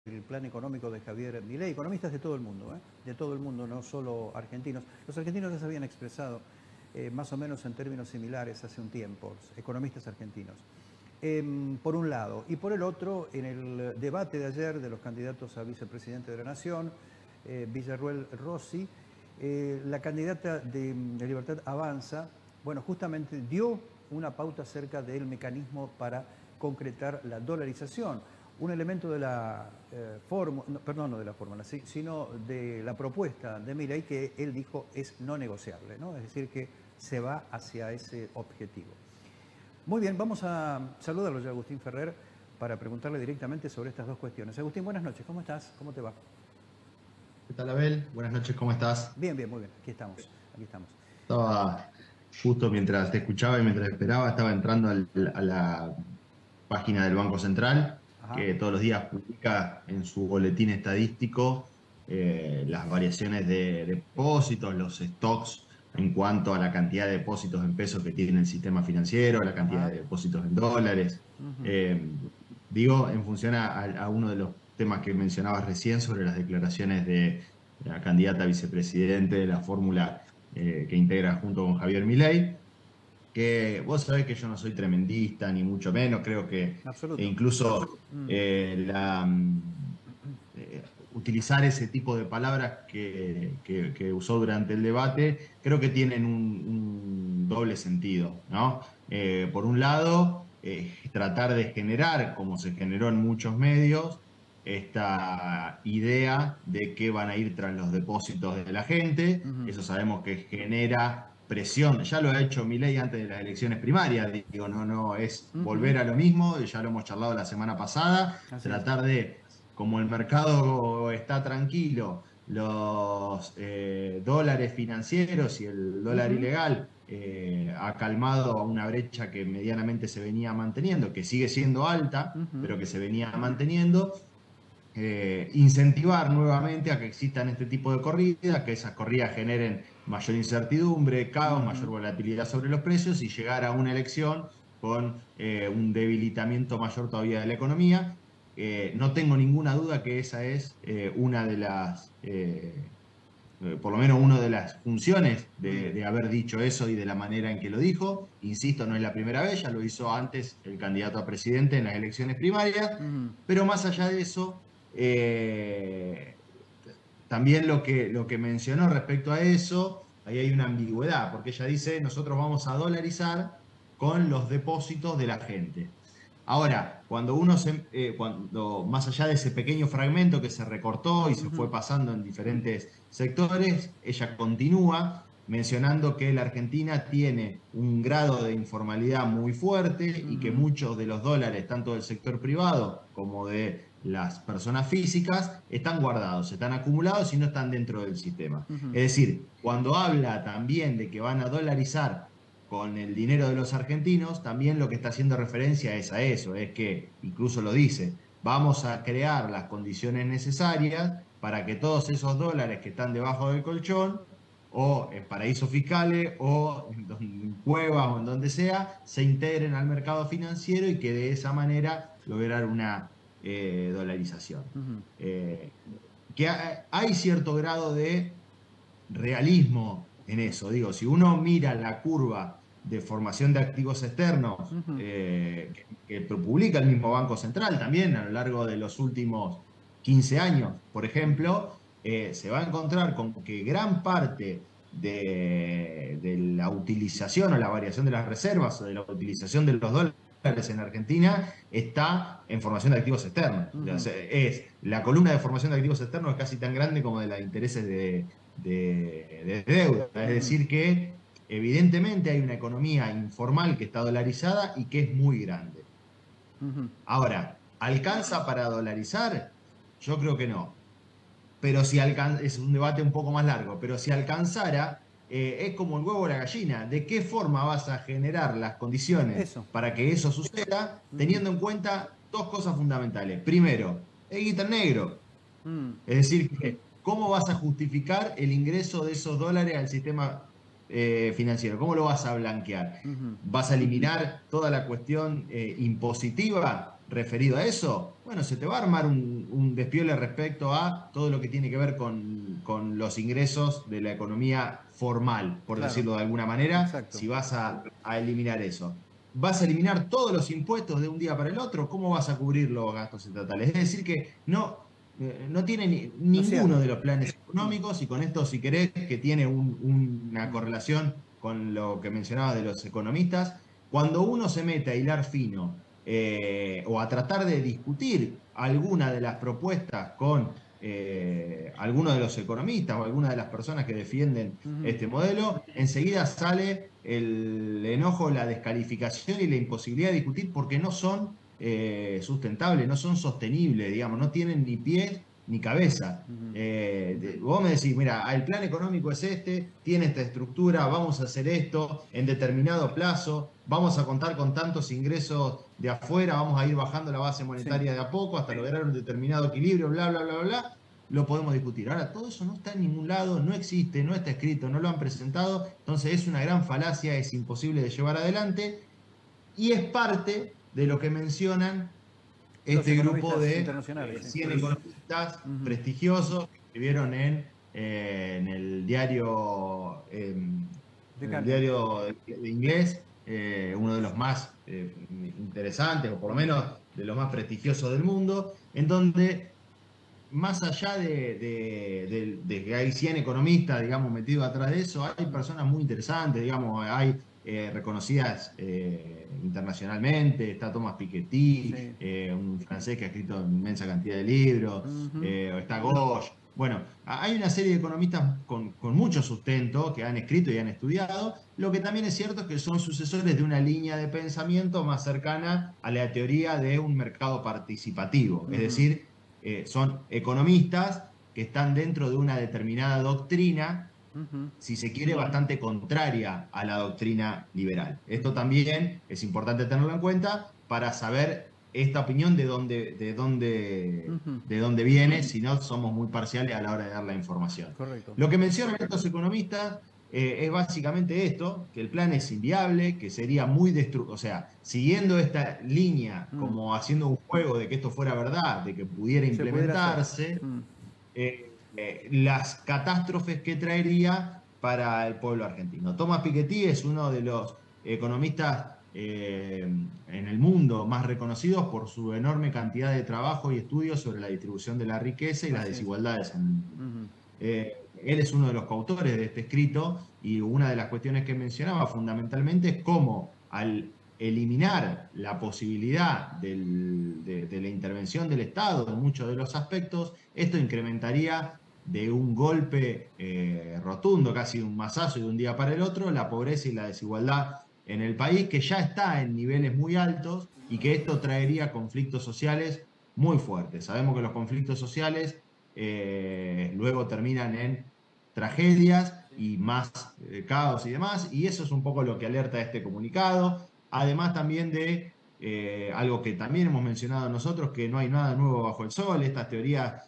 el plan económico de Javier Milei, economistas de todo el mundo, de todo el mundo, no solo argentinos. Los argentinos ya se habían expresado más o menos en términos similares hace un tiempo, economistas argentinos. Por un lado. Y por el otro, en el debate de ayer de los candidatos a vicepresidente de la Nación, Villarruel Rossi, la candidata de Libertad Avanza, bueno, justamente dio una pauta acerca del mecanismo para concretar la dolarización. Un elemento de la fórmula, no, perdón, no de la fórmula, sino de la propuesta de Milei que él dijo es no negociable, ¿no? Es decir, que se va hacia ese objetivo. Muy bien, vamos a saludarlo ya, Agustín Ferrer, para preguntarle directamente sobre estas dos cuestiones. Agustín, buenas noches, ¿cómo estás? ¿Cómo te va? ¿Qué tal, Abel? Buenas noches, ¿cómo estás? Bien, bien, muy bien, aquí estamos, aquí estamos. Estaba justo mientras te escuchaba y mientras esperaba, estaba entrando a la página del Banco Central, Ajá. que todos los días publica en su boletín estadístico las variaciones de depósitos, los stocks en cuanto a la cantidad de depósitos en pesos que tiene el sistema financiero, la cantidad Ajá. de depósitos en dólares. Uh-huh. Eh, Digo, en función a uno de los temas que mencionabas recién sobre las declaraciones de la candidata a vicepresidente de la fórmula que integra junto con Javier Milei, que vos sabés que yo no soy tremendista, ni mucho menos, creo que Absoluto. incluso Mm. utilizar ese tipo de palabras que usó durante el debate, creo que tienen un doble sentido, ¿no? Por un lado, tratar de generar, como se generó en muchos medios, esta idea de que van a ir tras los depósitos de la gente. Uh-huh. Eso sabemos que genera presión. Ya lo ha hecho Milei antes de las elecciones primarias. Digo, no es Uh-huh. volver a lo mismo, ya lo hemos charlado la semana pasada, Así es. tratar de, como el mercado está tranquilo, los dólares financieros y el dólar Uh-huh. ilegal ha calmado a una brecha que medianamente se venía manteniendo, que sigue siendo alta, Uh-huh. pero que se venía manteniendo. Incentivar nuevamente a que existan este tipo de corridas, que esas corridas generen mayor incertidumbre, caos, mayor Uh-huh. volatilidad sobre los precios y llegar a una elección con un debilitamiento mayor todavía de la economía. No tengo ninguna duda que esa es una de las, por lo menos una de las funciones Mm. de haber dicho eso y de la manera en que lo dijo. Insisto, no es la primera vez, ya lo hizo antes el candidato a presidente en las elecciones primarias, Uh-huh. pero más allá de eso, también lo que mencionó respecto a eso, ahí hay una ambigüedad, porque ella dice, nosotros vamos a dolarizar con los depósitos de la gente. Ahora, cuando más allá de ese pequeño fragmento que se recortó y se Uh-huh. fue pasando en diferentes sectores, ella continúa mencionando que la Argentina tiene un grado de informalidad muy fuerte y que Uh-huh. muchos de los dólares, tanto del sector privado como de las personas físicas, están guardados, están acumulados y no están dentro del sistema. Uh-huh. Es decir, cuando habla también de que van a dolarizar con el dinero de los argentinos, también lo que está haciendo referencia es a eso, es que, incluso lo dice, vamos a crear las condiciones necesarias para que todos esos dólares que están debajo del colchón o en paraísos fiscales o en cuevas o en donde sea, se integren al mercado financiero y que de esa manera lograr una dolarización. Uh-huh. Eh, que hay cierto grado de realismo en eso. Digo, si uno mira la curva de formación de activos externos Uh-huh. que publica el mismo Banco Central también a lo largo de los últimos 15 años, por ejemplo, se va a encontrar con que gran parte de la utilización o la variación de las reservas o de la utilización de los dólares en Argentina está en formación de activos externos. O Uh-huh. sea, la columna de formación de activos externos es casi tan grande como de los intereses de deuda. Es Uh-huh. decir, que evidentemente hay una economía informal que está dolarizada y que es muy grande. Uh-huh. Ahora, ¿alcanza para dolarizar? Yo creo que no. Pero si alcanza, es un debate un poco más largo, pero si alcanzara, es como el huevo o la gallina. ¿De qué forma vas a generar las condiciones Eso. para que eso suceda, Uh-huh. teniendo en cuenta dos cosas fundamentales? Primero, el guita en negro. Mm. Es decir, ¿cómo vas a justificar el ingreso de esos dólares al sistema financiero? ¿Cómo lo vas a blanquear? Uh-huh. ¿Vas a eliminar toda la cuestión impositiva referido a eso, bueno, se te va a armar un despiole respecto a todo lo que tiene que ver con los ingresos de la economía formal, por Claro, decirlo de alguna manera, exacto. si vas a eliminar eso. ¿Vas a eliminar todos los impuestos de un día para el otro? ¿Cómo vas a cubrir los gastos estatales? Es decir, que no tiene No ninguno cierra. de los planes económicos, y con esto, si querés, que tiene una Mm. correlación con lo que mencionaba de los economistas, cuando uno se mete a hilar fino o a tratar de discutir alguna de las propuestas con algunos de los economistas o alguna de las personas que defienden Ujú. este modelo, enseguida sale el enojo, la descalificación y la imposibilidad de discutir porque no son sustentables, no son sostenibles, digamos, no tienen ni pies ni cabeza. Ujú. Vos me decís, mira, el plan económico es este, tiene esta estructura, vamos a hacer esto en determinado plazo, vamos a contar con tantos ingresos de afuera, vamos a ir bajando la base Sí. monetaria de a poco hasta lograr un determinado equilibrio, bla, bla, bla, bla, bla, lo podemos discutir. Ahora, todo eso no está en ningún lado, no existe, no está escrito, no lo han presentado, entonces es una gran falacia, es imposible de llevar adelante y es parte de lo que mencionan Los este grupo economistas de internacionales, sí. 100 economistas Ujú. prestigiosos que escribieron en The el Guardian. diario de inglés, uno de los más interesantes, o por lo menos de los más prestigiosos del mundo, en donde más allá de que hay 100 economistas, digamos, metidos atrás de eso, hay personas muy interesantes, digamos, hay reconocidas internacionalmente, está Thomas Piketty, Sí. un francés que ha escrito inmensa cantidad de libros, Ujú. está Gauche. Bueno, hay una serie de economistas con mucho sustento que han escrito y han estudiado. Lo que también es cierto es que son sucesores de una línea de pensamiento más cercana a la teoría de un mercado participativo, es Ujú. decir, son economistas que están dentro de una determinada doctrina, Ujú. si se quiere, bastante contraria a la doctrina liberal. Esto también es importante tenerlo en cuenta para saber esta opinión Ujú. de dónde viene, si no somos muy parciales a la hora de dar la información. Correcto. Lo que mencionan estos economistas es básicamente esto, que el plan es inviable, que sería muy destructivo, o sea, siguiendo esta línea, Mm. como haciendo un juego de que esto fuera verdad, de que pudiera Se pudiera hacer. implementarse, Mm. las catástrofes que traería para el pueblo argentino. Thomas Piketty es uno de los economistas en el mundo más reconocidos por su enorme cantidad de trabajo y estudios sobre la distribución de la riqueza y las Así es. desigualdades en el mundo. Ujú. Él es uno de los coautores de este escrito y una de las cuestiones que mencionaba fundamentalmente es cómo al eliminar la posibilidad de la intervención del Estado en muchos de los aspectos, esto incrementaría de un golpe rotundo, casi un mazazo y de un día para el otro, la pobreza y la desigualdad en el país, que ya está en niveles muy altos y que esto traería conflictos sociales muy fuertes. Sabemos que los conflictos sociales luego terminan en tragedias y más caos y demás, y eso es un poco lo que alerta este comunicado, además también de algo que también hemos mencionado nosotros, que no hay nada nuevo bajo el sol, estas teorías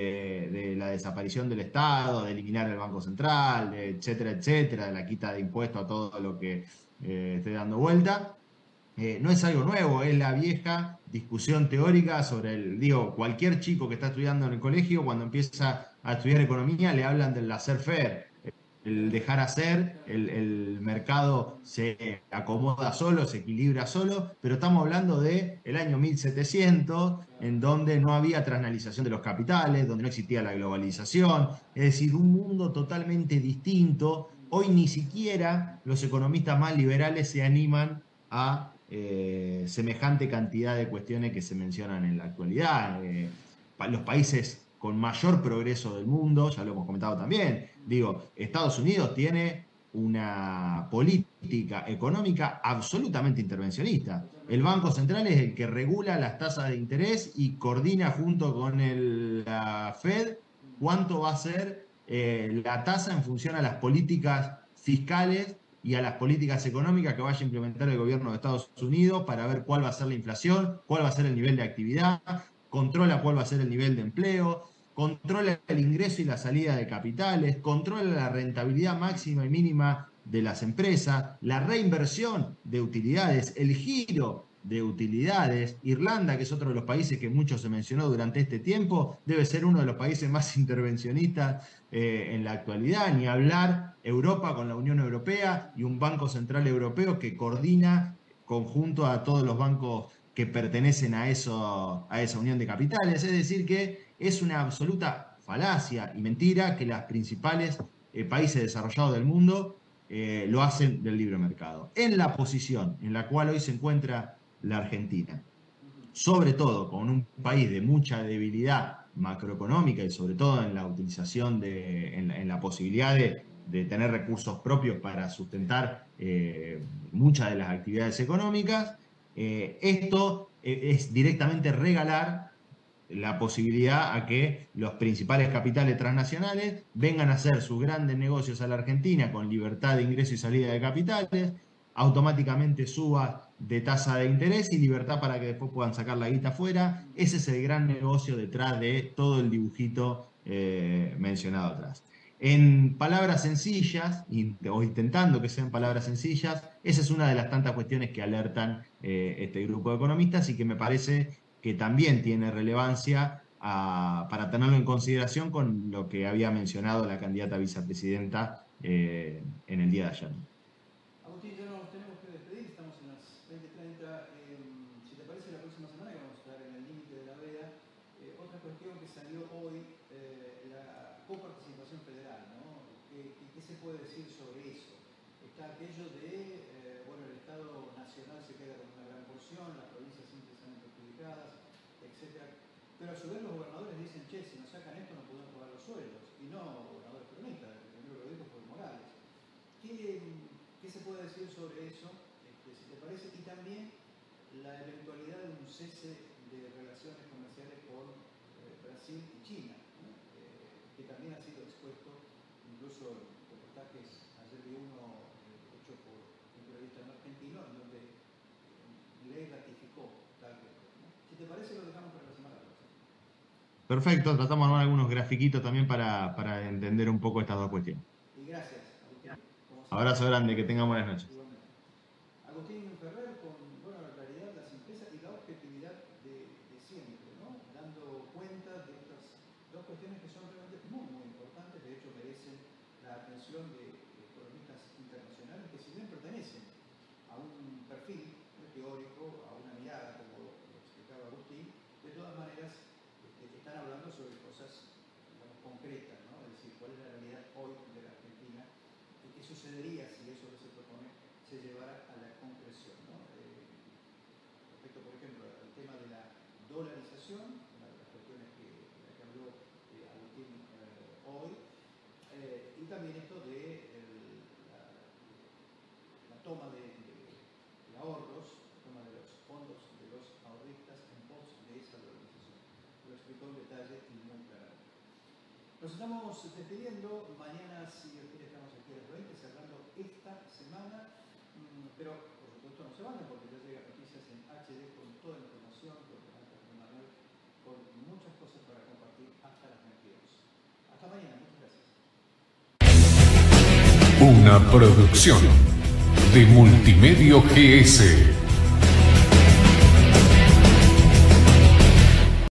de la desaparición del Estado, de eliminar el Banco Central, etcétera, etcétera, de la quita de impuestos a todo lo que esté dando vuelta. No es algo nuevo, es la vieja discusión teórica sobre digo, cualquier chico que está estudiando en el colegio, cuando empieza a estudiar economía, le hablan del laissez-faire, el dejar hacer, el mercado se acomoda solo, se equilibra solo, pero estamos hablando de el año 1700, en donde no había transnacionalización de los capitales, donde no existía la globalización, es decir, un mundo totalmente distinto. Hoy ni siquiera los economistas más liberales se animan a semejante cantidad de cuestiones que se mencionan en la actualidad. Los países con mayor progreso del mundo, ya lo hemos comentado también, digo, Estados Unidos tiene una política económica absolutamente intervencionista. El Banco Central es el que regula las tasas de interés y coordina junto con la Fed cuánto va a ser la tasa en función a las políticas fiscales y a las políticas económicas que vaya a implementar el gobierno de Estados Unidos para ver cuál va a ser la inflación, cuál va a ser el nivel de actividad, controla cuál va a ser el nivel de empleo, controla el ingreso y la salida de capitales, controla la rentabilidad máxima y mínima de las empresas, la reinversión de utilidades, el giro de utilidades. Irlanda, que es otro de los países que mucho se mencionó durante este tiempo, debe ser uno de los países más intervencionistas en la actualidad, ni hablar Europa con la Unión Europea y un Banco Central Europeo que coordina conjunto a todos los bancos que pertenecen a esa unión de capitales. Es decir, que es una absoluta falacia y mentira que los principales países desarrollados del mundo lo hacen del libre mercado. En la posición en la cual hoy se encuentra la Argentina, sobre todo con un país de mucha debilidad macroeconómica y sobre todo en la utilización en la posibilidad de tener recursos propios para sustentar muchas de las actividades económicas, esto es directamente regalar la posibilidad a que los principales capitales transnacionales vengan a hacer sus grandes negocios a la Argentina con libertad de ingreso y salida de capitales, automáticamente suba de tasa de interés y libertad para que después puedan sacar la guita afuera. Ese es el gran negocio detrás de todo el dibujito mencionado atrás. En palabras sencillas, o intentando que sean palabras sencillas, esa es una de las tantas cuestiones que alertan este grupo de economistas y que me parece que también tiene relevancia para tenerlo en consideración con lo que había mencionado la candidata a vicepresidenta en el día de ayer. Agustín, ya nos tenemos que despedir, estamos en las 20:30. Si te parece, la próxima semana, que vamos a estar en el límite de la veda, otra cuestión que salió hoy, la coparticipación federal, ¿no? ¿Qué se puede decir sobre eso? Está aquello de, bueno, el Estado Nacional se queda con una gran porción, las provincias siempre están perjudicadas, etc. Pero a su vez los gobernadores dicen, che, si nos sacan esto no podemos pagar los sueldos. Y no gobernadores peronistas, el primero que lo dijo fue Morales. ¿Qué se puede decir sobre eso, si te parece? Y también la eventualidad de un cese de relaciones comerciales con Brasil y China, ¿no? Que también ha sido expuesto, incluso en reportajes, ayer vi uno hecho por un periodista argentino, en donde Milei ratificó tal cuestión, ¿no? Si te parece, lo dejamos para la semana próxima. Perfecto, tratamos de armar algunos grafiquitos también para entender un poco estas dos cuestiones. Y gracias, Agustín. Abrazo grande, que tengan buenas noches. Igualmente. Agustín Ferrer, con la claridad, la simpleza y la objetividad de siempre, ¿no? Dando cuenta de estas dos cuestiones que son realmente muy, muy importantes, de hecho merecen la atención de economistas internacionales que, si bien pertenecen a un perfil teórico, a una mirada, como lo explicaba Agustín, de todas maneras están hablando sobre cosas, digamos, concretas, ¿no? Es decir, cuál es la realidad hoy de la Argentina y qué sucedería si eso que se propone se llevara a la concreción, ¿no? Respecto, por ejemplo, al tema de la dolarización, una de las cuestiones que habló Agustín hoy, y también esto de la toma de ahorros, la toma de los fondos de los ahorristas en pos de esa dolarización. Lo explicó en detalle y muy claramente. Nos estamos despidiendo. Mañana, si Dios quiere, estamos aquí a las 20, cerrando esta semana. Pero, por supuesto, no se vayan, porque ya llegan noticias en HD con toda la información, con muchas cosas para compartir hasta las 22. Hasta mañana. Muchas gracias. Una producción de Multimedio GS.